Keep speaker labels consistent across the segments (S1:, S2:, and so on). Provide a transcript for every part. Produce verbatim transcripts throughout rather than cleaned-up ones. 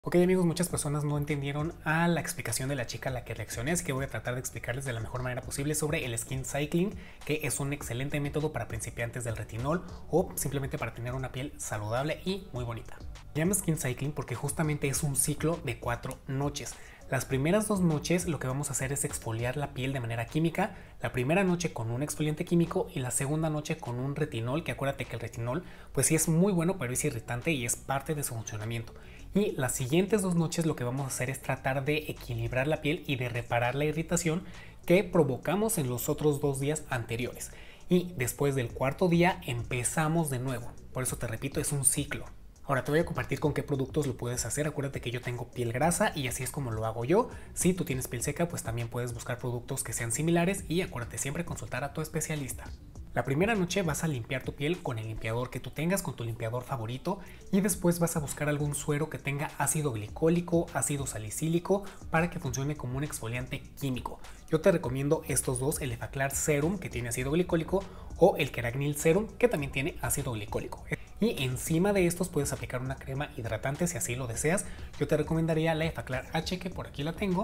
S1: Ok amigos, muchas personas no entendieron a la explicación de la chica a la que reaccioné, así que voy a tratar de explicarles de la mejor manera posible sobre el skin cycling, que es un excelente método para principiantes del retinol o simplemente para tener una piel saludable y muy bonita. Se llama skin cycling porque justamente es un ciclo de cuatro noches. Las primeras dos noches lo que vamos a hacer es exfoliar la piel de manera química, la primera noche con un exfoliante químico y la segunda noche con un retinol, que acuérdate que el retinol pues sí es muy bueno, pero es irritante y es parte de su funcionamiento. Y las siguientes dos noches lo que vamos a hacer es tratar de equilibrar la piel y de reparar la irritación que provocamos en los otros dos días anteriores. Y después del cuarto día empezamos de nuevo. Por eso te repito, es un ciclo. Ahora te voy a compartir con qué productos lo puedes hacer. Acuérdate que yo tengo piel grasa y así es como lo hago yo. Si tú tienes piel seca, pues también puedes buscar productos que sean similares y acuérdate siempre consultar a tu especialista. La primera noche vas a limpiar tu piel con el limpiador que tú tengas, con tu limpiador favorito, y después vas a buscar algún suero que tenga ácido glicólico, ácido salicílico, para que funcione como un exfoliante químico. Yo te recomiendo estos dos, el Effaclar Serum, que tiene ácido glicólico, o el Keragnil Serum, que también tiene ácido glicólico. Y encima de estos puedes aplicar una crema hidratante si así lo deseas. Yo te recomendaría la Effaclar H, que por aquí la tengo,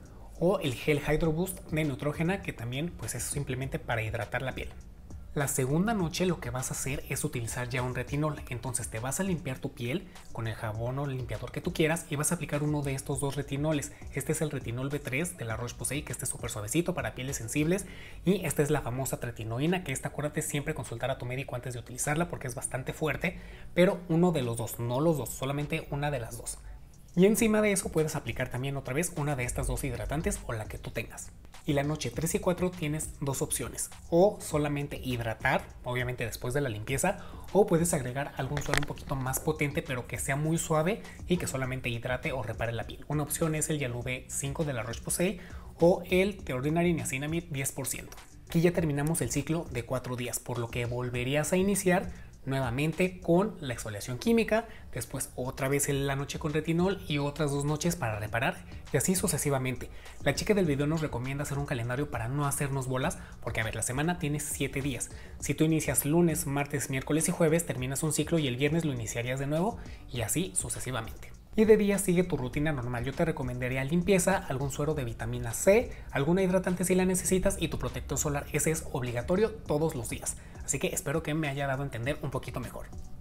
S1: o el Gel Hydro Boost de Neutrogena, que también pues es simplemente para hidratar la piel. La segunda noche lo que vas a hacer es utilizar ya un retinol, entonces te vas a limpiar tu piel con el jabón o el limpiador que tú quieras y vas a aplicar uno de estos dos retinoles. Este es el retinol B tres de la Roche-Posay, que este es súper suavecito para pieles sensibles, y esta es la famosa tretinoína, que esta acuérdate siempre consultar a tu médico antes de utilizarla porque es bastante fuerte, pero uno de los dos, no los dos, solamente una de las dos. Y encima de eso puedes aplicar también otra vez una de estas dos hidratantes o la que tú tengas. Y la noche tres y cuatro tienes dos opciones, o solamente hidratar, obviamente después de la limpieza, o puedes agregar algún suero un poquito más potente pero que sea muy suave y que solamente hidrate o repare la piel. Una opción es el Yalu-V cinco de la Roche-Posay o el The Ordinary Niacinamide diez por ciento. Aquí ya terminamos el ciclo de cuatro días, por lo que volverías a iniciar nuevamente con la exfoliación química, después otra vez en la noche con retinol y otras dos noches para reparar, y así sucesivamente. La chica del video nos recomienda hacer un calendario para no hacernos bolas, porque a ver, la semana tiene siete días. Si tú inicias lunes, martes, miércoles y jueves, terminas un ciclo y el viernes lo iniciarías de nuevo, y así sucesivamente. Y de día sigue tu rutina normal. Yo te recomendaría limpieza, algún suero de vitamina C, alguna hidratante si la necesitas y tu protector solar. Ese es obligatorio todos los días. Así que espero que me haya dado a entender un poquito mejor.